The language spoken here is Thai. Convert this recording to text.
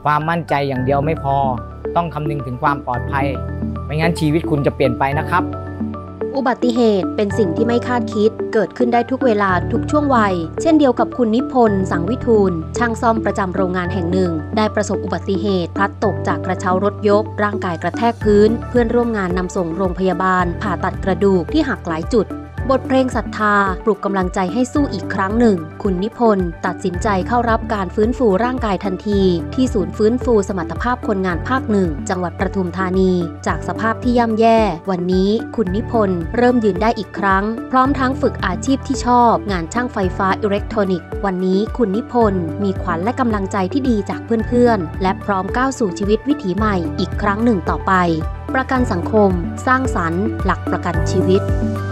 ความมั่นใจอย่างเดียวไม่พอต้องคำนึงถึงความปลอดภัยไม่งั้นชีวิตคุณจะเปลี่ยนไปนะครับอุบัติเหตุเป็นสิ่งที่ไม่คาดคิดเกิดขึ้นได้ทุกเวลาทุกช่วงวัยเช่นเดียวกับคุณนิพนธ์สังวิทูลช่างซ่อมประจำโรงงานแห่งหนึ่งได้ประสบอุบัติเหตุพลัดตกจากกระเช้ารถยกร่างกายกระแทกพื้นเพื่อนร่วมงานนำส่งโรงพยาบาลผ่าตัดกระดูกที่หักหลายจุดบทเพลงศรัทธาปลุกกำลังใจให้สู้อีกครั้งหนึ่งคุณนิพนธ์ตัดสินใจเข้ารับการฟื้นฟูร่างกายทันทีที่ศูนย์ฟื้นฟูสมรรถภาพคนงานภาคหนึ่งจังหวัดปทุมธานีจากสภาพที่ย่ำแย่วันนี้คุณนิพนธ์เริ่มยืนได้อีกครั้งพร้อมทั้งฝึกอาชีพที่ชอบงานช่างไฟฟ้าอิเล็กทรอนิกส์วันนี้คุณนิพนธ์มีขวัญและกำลังใจที่ดีจากเพื่อนๆและพร้อมก้าวสู่ชีวิตวิถีใหม่อีกครั้งหนึ่งต่อไปประกันสังคมสร้างสรรค์หลักประกันชีวิต